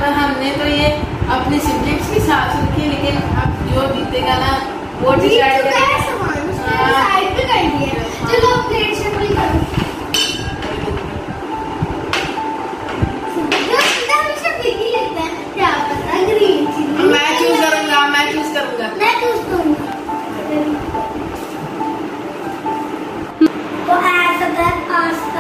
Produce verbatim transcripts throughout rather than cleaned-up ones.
मतलब हमने तो ये अपनी सिबलिंग्स की साथ सुनती है, लेकिन अब जो बीतेगा ना वो डिसाइड करेगा। साइड पे कर दिया। चलो प्लेट शफल करो। क्या पता ग्रीन चिली। मैं चूज करूंगा, मैं चूज करूंगा। मैं चूज करूंगा। तो ऐसा कर पास्ता।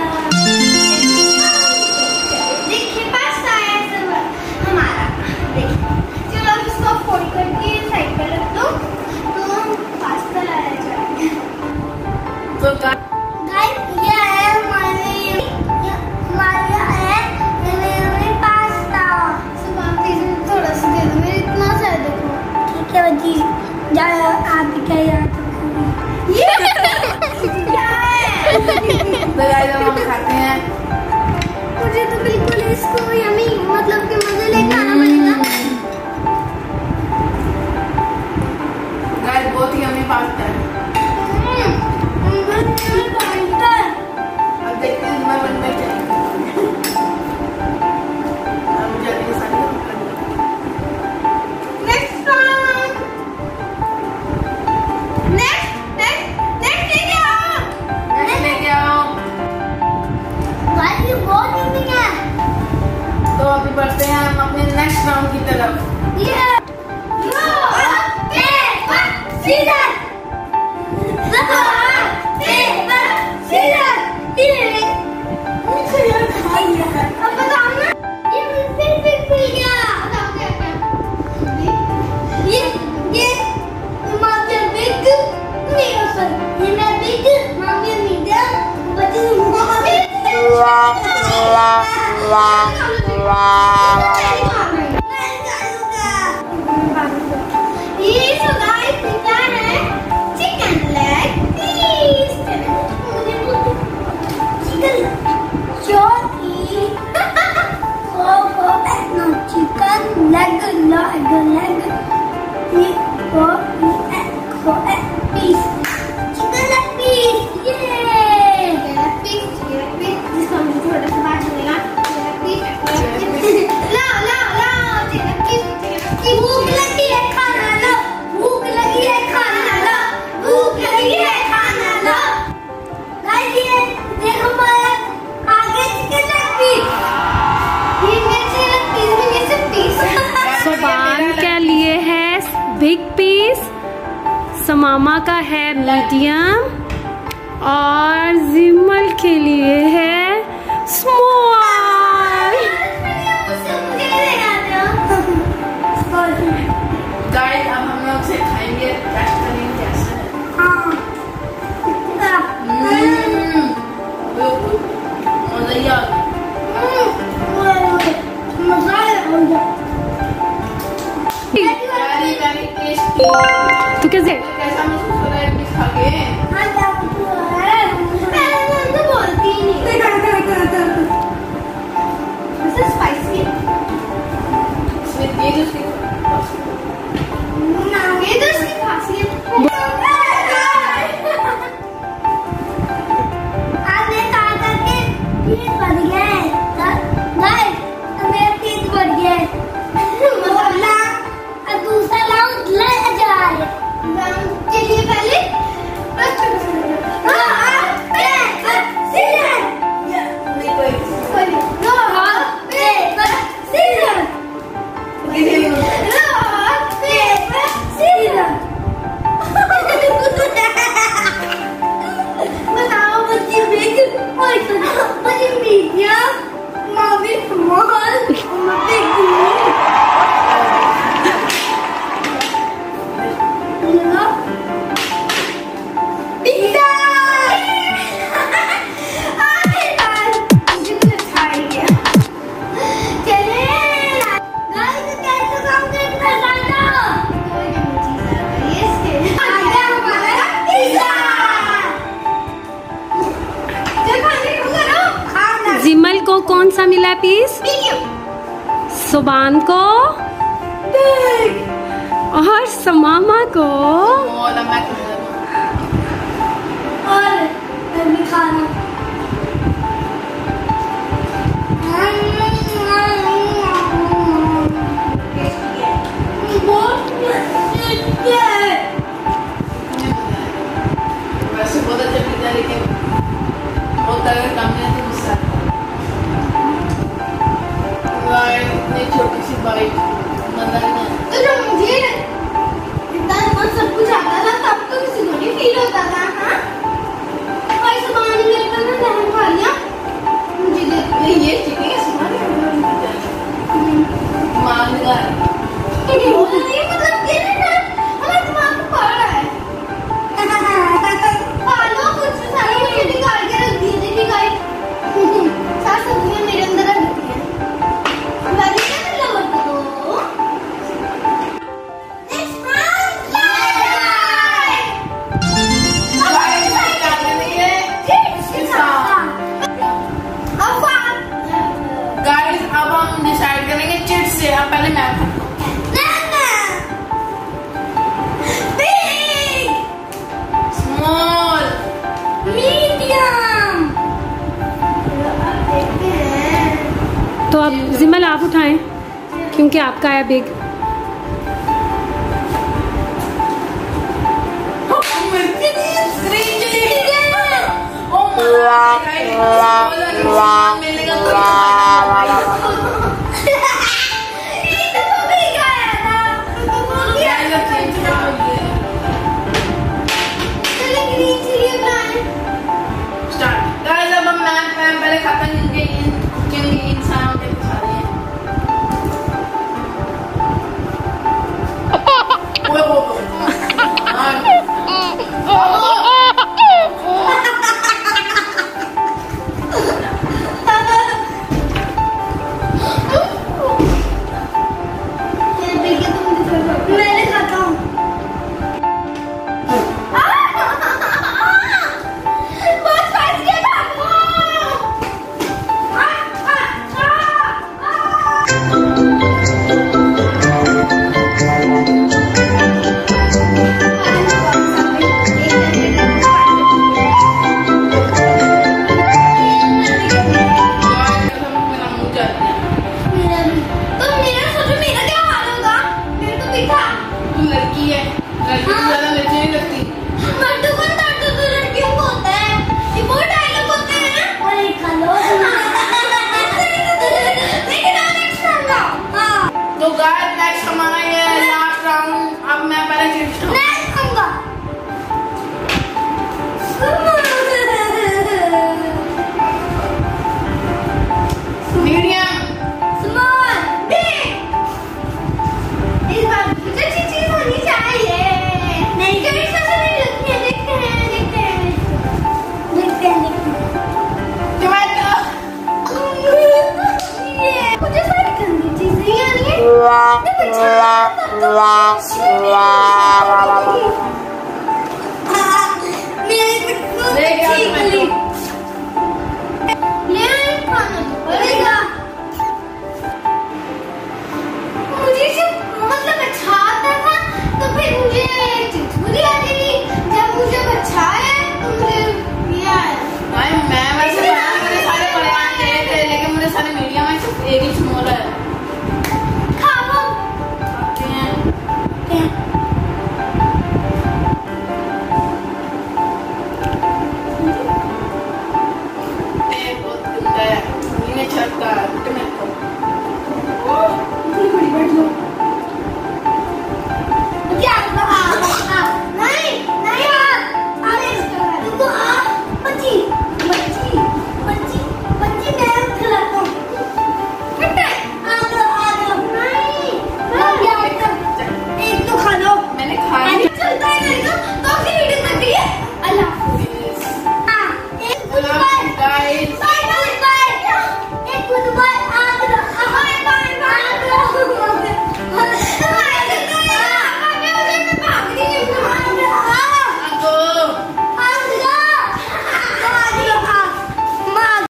देखिए पास्ता है सब हमारा। देखिए चलो अब इसको फोल्ड करके साइड पे रख दो तो पास्ता लाया जाएगा। तो गाइस ये है हमारे हमारा है ये पास्ता। सब आप प्लीज थोड़ा सा दे दो, मेरे इतना सारा देखो। ठीक है बच्ची जाओ आप भी क्या याद ये क्या है? तो गाइस हम खाते हैं। मुझे तो बिल्कुल इसको यमी मतलब कि मजे लेके आना पड़ेगा। गाइस बहुत ही यम्मी पास्ता है। अब देखते हैं मैं बनने क्या। अब जल्दी से next one next next next लेके आओ। नेक्स्ट लेके आओ। गाइस ये बहुत यम्मी है। तो अभी बढ़ते हैं हम अपने नेक्स्ट राउंड की तरफ। ये rock paper scissor rock paper scissor तीन मुझे यार खाया है। अब बताओ ना ये फिर फिर खुल गया। बताओ क्या क्या ये ये मामिया बिग नहीं हो सर ये मैं बिग मामिया मीडियम बच्चे ये तो गाइस क्या है चिकन लेग पीस। चिकन चोटी oh oh no chicken leg leg leg ये ओ ये ओ पीस चिकन लेग पीस। ये लेग पीस ये पीस जिसको हम थोड़ा सा बात करेगा लेग पीस। ला ला ला चिकन पीस भूख लगी है खाना लो भूख लगी है खाना लो भूख लगी है खाना लो। गाइस ये देखो हमारा आगे चिकन लेग पीस ये मेरे लेग पीस में ये सब पीस। सुबान के लिए है बिग पीस, समामा का है मीडियम और जिमल के लिए है स्मॉल। गाइस अब हम लोग से खाएंगे, टेस्ट करेंगे कैसा है। हम्म बिल्कुल मजा ही आ गया। Very very tasty. तू कैसे कैसा महसूस हो रहा है पीस खा के? तो बोलती ही नहीं वैसे स्पाइसी है। इसमें ये जो उसकी ना ये तो इसकी खासियत आपने कहा था कि पीस बढ़ गया है गाइस मेरा पीस बढ़ गया है। मतलब ना अब दूसरा राउंड लाया जाए। राउंड के लिए पहले नहीं कोई बताओ बच्ची बिग और बच्ची मीडियम मामी स्मॉल मम्मी पिज़्ज़ा आखिरकार मुझे कुछ अच्छा ही गया। चले गाइस कैसे काम करना जाना कोई नहीं चीज आ गई इसके आ गया हमारा पिज़्ज़ा। चल खाने को करो खाना। जिमल को कौन सा मिला पीस? सुबान को और समामा को और मैं और मैं भी खाना पहले मैं खाता हूँ। Big, small, medium. तो अब जिमल आप उठाएं क्योंकि आपका है big. Green chilli. Oh my god, मिलेगा तो पहले खत्म इनके जिनके इंसानों के दिखा रहे हैं। ओए हो मैंने खाता हूँ। एक ही